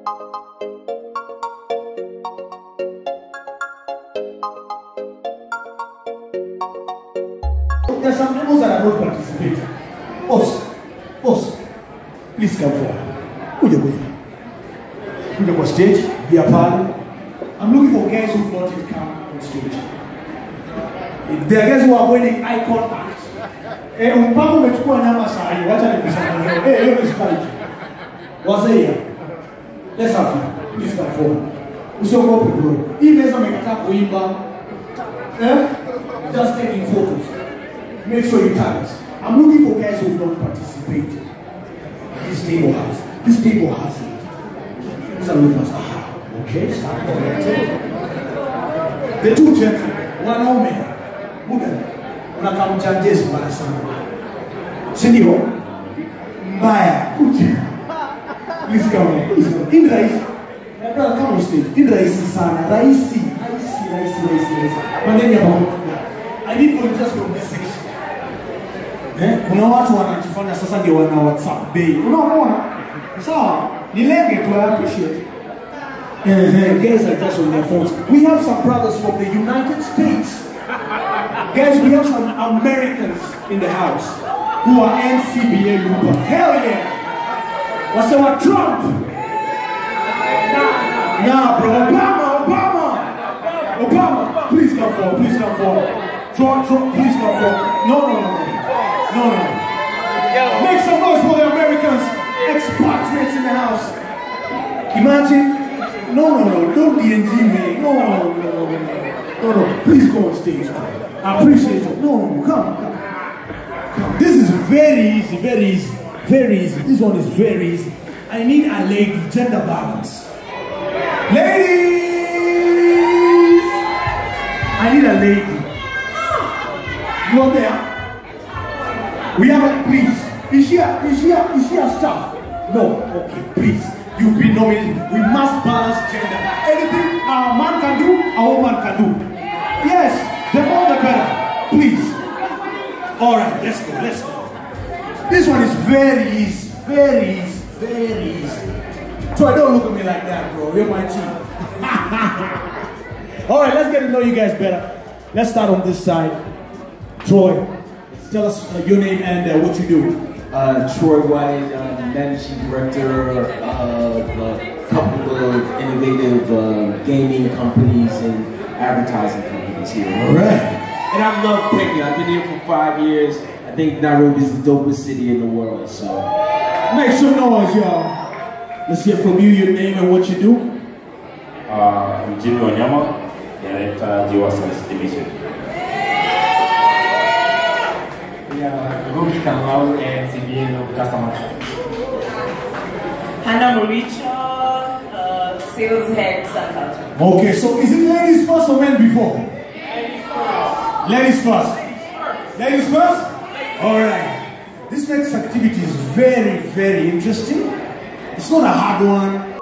There's some people that are not participating. Boss, please come forward. Put up on stage, be a part. I'm looking for guys who thought it come on stage. There are guys who are avoiding eye contact. What's here? Let's have fun. Please come forward. Just taking photos. Make sure you tag us. I'm looking for guys who don't participate. This table has it. These are rumors. Okay, start correcting. The two gentlemen, one woman, unakamjadezi mbaya sana. Sindio? Mbaya. Please come. In Raisi. My brother, come on stage. In Raisi sana. Raisi. Mandeni hapa. I need volunteers from this section. Kuna watu wanajifanya sasa ndio wana WhatsApp bay. Unaona? Sawa. Nilenge tu appreciate. Guys are just on their phones. We have some brothers from the United States. Guys, we have some Americans in the house who are NCBA Lupa. Hell yeah! What's our Trump? Nah, bro. Obama. Please come forward. Trump, please come forward. No. Make some noise for the Americans, expatriates in the house. Imagine. No, don't DNG me. No. Please go on stage. I appreciate it. No, come. This is very easy. This one is very easy. I need a lady, gender balance. Ladies! I need a lady. You are there? We have a, please. Is she a staff? No. Okay, please. You've been nominated. We must balance gender. Anything a man can do, a woman can do. Yes, the more the better. Please. All right, let's go. This one is very easy. So don't look at me like that, bro. You're my team. All right, let's get to know you guys better. Let's start on this side. Troy, tell us your name and what you do. Troy White, Managing Director of a couple of innovative gaming companies and advertising companies here. All right. And I love Kenya. I've been here for 5 years. I think Nairobi is the dopest city in the world, so. Make some noise, y'all. Let's hear from you, your name and what you do. I'm Jimmy Wanyama, Director, Jiwa Service Division. Ruki Kamau and CBA Customer. Hannah Mauricio, Sales Head, Sun Culture. Okay, so is it ladies first or men before? Ladies first. Ladies first? Alright. This next activity is very interesting. It's not a hard one.